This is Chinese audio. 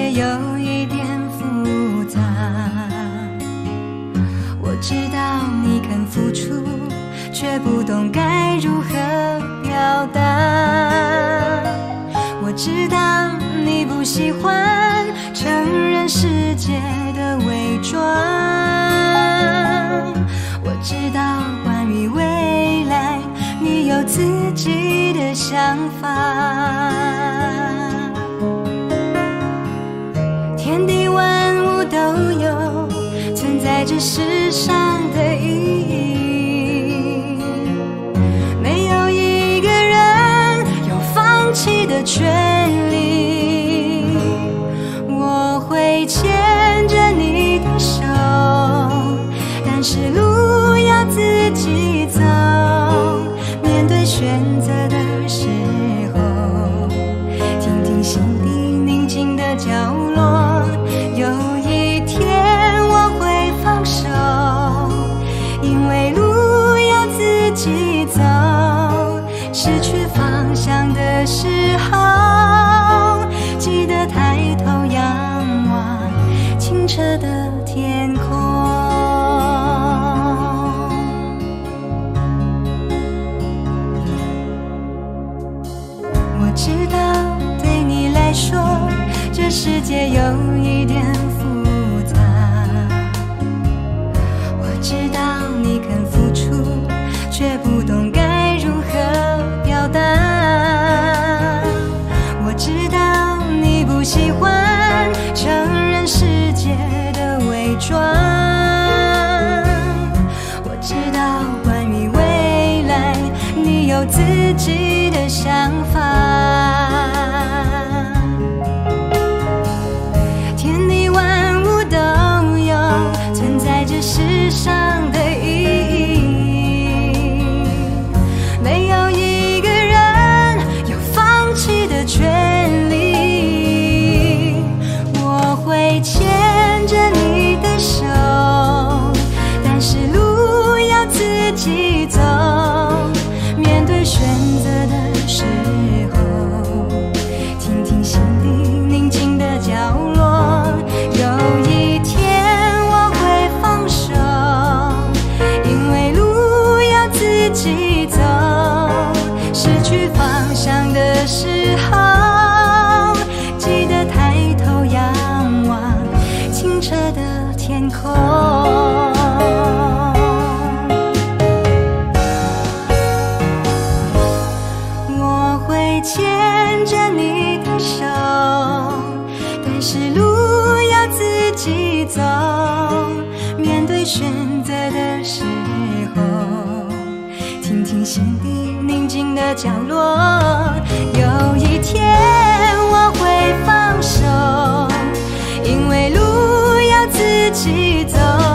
界有一点复杂。我知道你肯付出，却不懂该如何表达。我知道你不喜欢承认世界的伪装。我知道关于未来，你有自己的想法。天地万物都有存在这世上的意义，没有一个人有放弃的权利。我会牵着你的手，但是路要自己走。面对选择的时候，听听心底宁静的角落。有一天我会放手，因为路要自己走。失去方向的时候，记得抬头仰望清澈的天空。我知道对你来说，这世界有一点复杂。我知道你肯付出，却不懂该如何表达。我知道你不喜欢承认世界的伪装。我知道关于未来，你有自己的想法。天地万物都有存在这世上的意义，没有一个人有放弃的权利。我会牵着你的手，但是路要自己走。面对选择的时候，听听心底宁静的角落。有一天我会放手，因为路要自己走。失去方向的时候，记得抬头仰望清澈的天空。牵着你的手，但是路要自己走。面对选择的时候，听听心底宁静的角落。有一天我会放手，因为路要自己走。